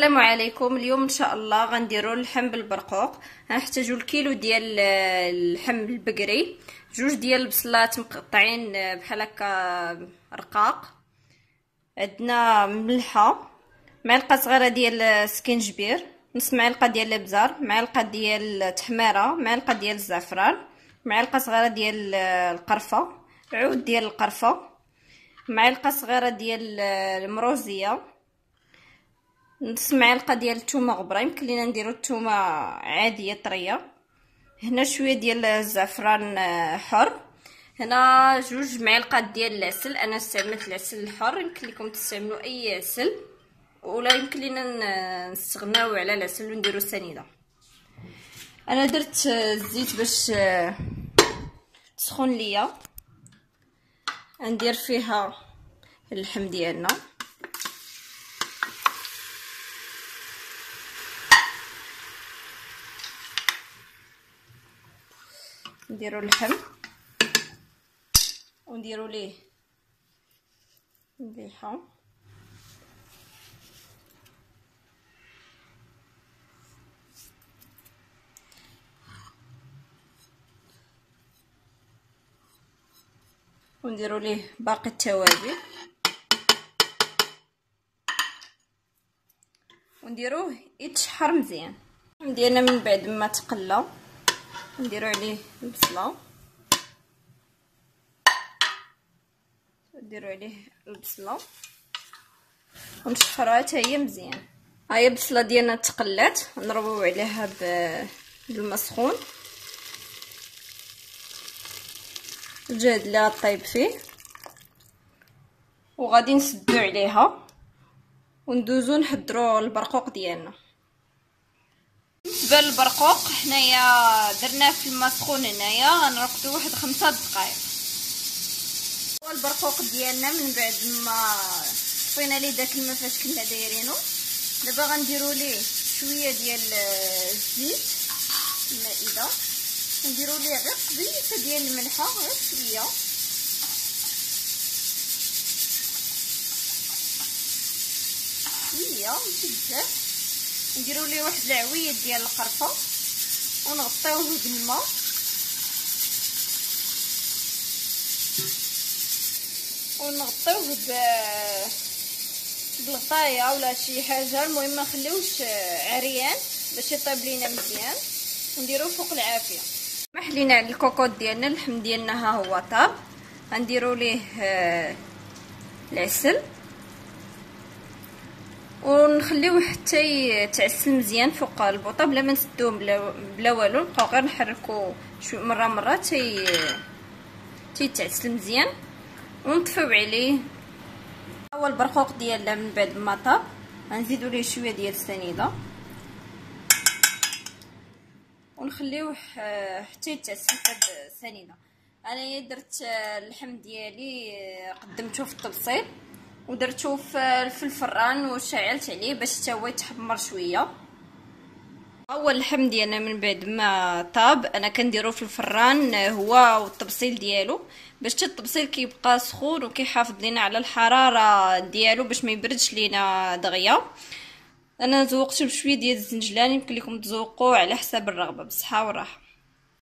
السلام عليكم. اليوم ان شاء الله غنديروا اللحم بالبرقوق. غنحتاجوا الكيلو ديال اللحم البقري، جوج ديال البصلات مقطعين بحال هكا رقاق، عندنا ملحه، معلقه صغيره ديال سكينجبير، نص معلقه ديال الابزار، معلقه ديال التحميره، معلقه ديال الزعفران، معلقه صغيره ديال القرفه، عود ديال القرفه، معلقه صغيره ديال المروزيه، نص معلقه ديال الثومه غبره، يمكن لينا نديرو الثومه عاديه طريه، هنا شويه ديال الزعفران حر، هنا جوج معالق ديال العسل، انا استعملت العسل الحر، يمكن لكم تستعملوا اي عسل ولا يمكن لينا نستغناو على العسل ونديرو سنيده. انا درت الزيت باش تسخن ليا، ندير فيها اللحم ديالنا، نديرو اللحم ونديرو ليه مليحه، ونديرو ليه باقي التوابل، ونديروه يتشحر مزيان. ديالنا من بعد ما تقلى نديرو عليه البصله، نديرو عليه البصله ونشحروها حتى هي مزيان. ها هي البصله ديالنا تقلات، نضربو عليها بالماء سخون، الجهد اللي غطيب فيه، وغادي نسدو عليها وندوزو نحضروا البرقوق ديالنا. بالنسبه للبرقوق حنايا درناه في الماء سخون، هنايا غنرقدو واحد 5 دقائق. والبرقوق ديالنا من بعد ما طفينا ليه داك الماء فاش كنا دايرينو، دابا غنديروا ليه شويه ديال الزيت المائده، نديروا ليه غير قبيله ديال الملحه، غير شويه، ماشي بزاف، نديروا ليه واحد العويد ديال القرفه ونغطيوه بالماء، ونغطيوه بالغطايه ولا شي حاجه، المهم ما نخليوش عريان باش يطيب لينا مزيان، ونديروه فوق العافيه. محلينا على الكوكوط ديالنا، اللحم ديالنا ها هو طاب، غنديروا ليه العسل ونخليوه حتى يتعسل مزيان فوق البوطه بلا ما نسدوه بلا والو، نبقاو غير نحركو شويه مره تيتعسل مزيان ونطفيو عليه. اول برقوق ديالنا من بعد ما طاب غنزيدو ليه شويه ديال السنيده ونخليوه حتى يتعسل هاد السنيده. انايا درت اللحم ديالي قدمته في الطبسيل ودرتو في الفران وشعلت عليه باش حتى هو يتحمر شويه. اول اللحم ديالنا من بعد ما طاب انا كنديرو في الفران هو والطبسيل ديالو، باش حتى الطبسيل كيبقى سخون وكيحافظ لينا على الحراره ديالو باش ما يبردش لينا دغيا. انا زوقته بشويه ديال الزنجلان، يمكن لكم تزوقوه على حساب الرغبه. بالصحه والراحه.